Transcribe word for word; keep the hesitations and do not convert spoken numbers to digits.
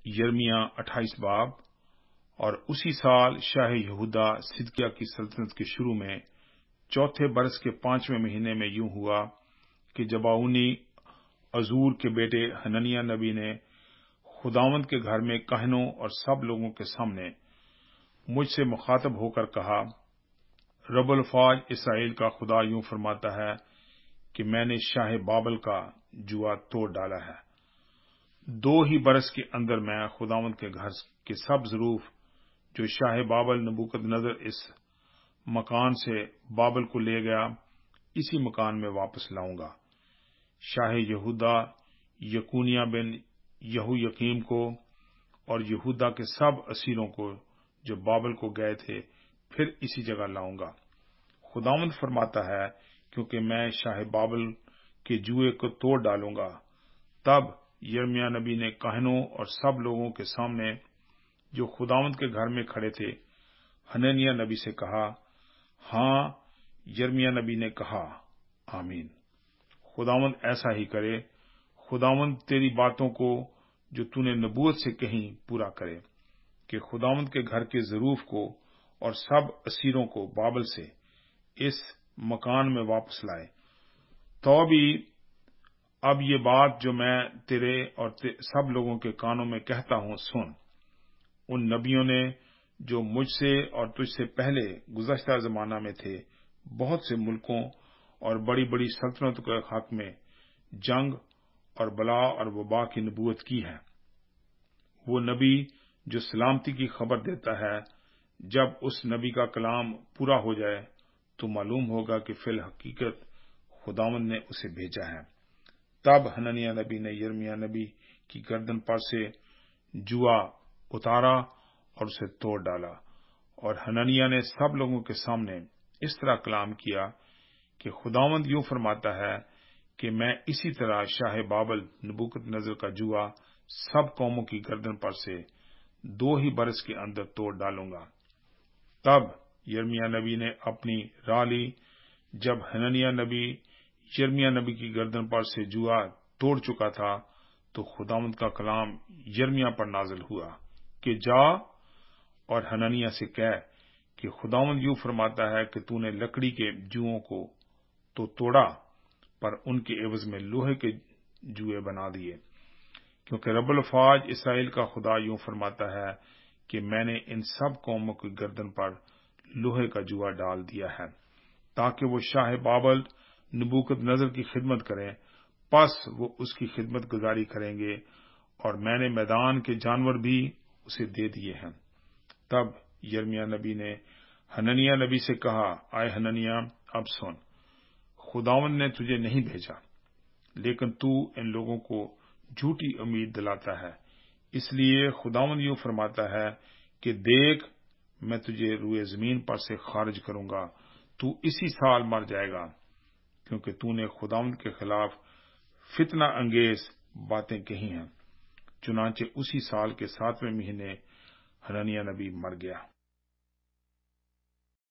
یرمیہ اٹھائیس باب۔ اور اسی سال شاہ یہودا صدقیہ کی سلطنت کے شروع میں چوتھے برس کے پانچویں مہینے میں یوں ہوا کہ جباؤنی عزور کے بیٹے حننیہ نبی نے خداوند کے گھر میں کاہنوں اور سب لوگوں کے سامنے مجھ سے مخاطب ہو کر کہا، رب الفاظ اسرائیل کا خدا یوں فرماتا ہے کہ میں نے شاہ بابل کا جوا توڑ ڈالا ہے۔ دو ہی برس کے اندر میں خداوند کے گھر کے سب ظروف جو شاہ بابل نبوکد نظر اس مکان سے بابل کو لے گیا اسی مکان میں واپس لاؤں گا۔ شاہ یہودا یکونیہ بن یہو یقیم کو اور یہودا کے سب اسیروں کو جو بابل کو گئے تھے پھر اسی جگہ لاؤں گا۔ خداوند فرماتا ہے کیونکہ میں شاہ بابل کے جوئے کو توڑ ڈالوں گا۔ تب یرمیہ نبی نے کاہنوں اور سب لوگوں کے سامنے جو خداوند کے گھر میں کھڑے تھے حننیہ نبی سے کہا، ہاں یرمیہ نبی نے کہا، آمین۔ خداوند ایسا ہی کرے، خداوند تیری باتوں کو جو تو نے نبوت سے کہیں پورا کرے کہ خداوند کے گھر کے ظروف کو اور سب اسیروں کو بابل سے اس مکان میں واپس لائے۔ تو بھی اب یہ بات جو میں تیرے اور سب لوگوں کے کانوں میں کہتا ہوں سن۔ ان نبیوں نے جو مجھ سے اور تجھ سے پہلے گزشتہ زمانہ میں تھے بہت سے ملکوں اور بڑی بڑی سلطنتوں کے حق میں جنگ اور بلا اور وبا کی نبوت کی ہے۔ وہ نبی جو سلامتی کی خبر دیتا ہے، جب اس نبی کا کلام پورا ہو جائے تو معلوم ہوگا کہ فی الحقیقت خداوند نے اسے بھیجا ہے۔ تب حننیہ نبی نے یرمیہ نبی کی گردن پر سے جوا اتارا اور اسے توڑ ڈالا، اور حننیہ نے سب لوگوں کے سامنے اس طرح کلام کیا کہ خداوند یوں فرماتا ہے کہ میں اسی طرح شاہ بابل نبوکد نظر کا جوا سب قوموں کی گردن پر سے دو ہی برس کے اندر توڑ ڈالوں گا۔ تب یرمیہ نبی نے اپنی راہ لی۔ جب حننیہ نبی یرمیہ نبی کی گردن پر سے جوا توڑ چکا تھا تو خداوند کا کلام یرمیہ پر نازل ہوا کہ جا اور حننیہ سے کہہ کہ خداوند یوں فرماتا ہے کہ تو نے لکڑی کے جوؤں کو تو توڑا پر ان کے عوض میں لوہے کے جوئے بنا دیے، کیونکہ رب الفاظ اسرائیل کا خدا یوں فرماتا ہے کہ میں نے ان سب قوموں کی گردن پر لوہے کا جوا ڈال دیا ہے تاکہ وہ شاہ بابل نبوکد نظر کی خدمت کریں، پس وہ اس کی خدمت گزاری کریں گے، اور میں نے میدان کے جانور بھی اسے دے دیے ہیں۔ تب یرمیہ نبی نے حننیہ نبی سے کہا، آئے حننیہ اب سن، خداوند نے تجھے نہیں بھیجا، لیکن تو ان لوگوں کو جھوٹی امید دلاتا ہے، اس لیے خداوند یوں فرماتا ہے کہ دیکھ میں تجھے روئے زمین پر سے خارج کروں گا، تو اسی سال مر جائے گا، کیونکہ تو نے خداوند کے خلاف فتنہ انگیز باتیں کہی ہیں۔ چنانچہ اسی سال کے ساتویں مہینے حننیہ نبی مر گیا۔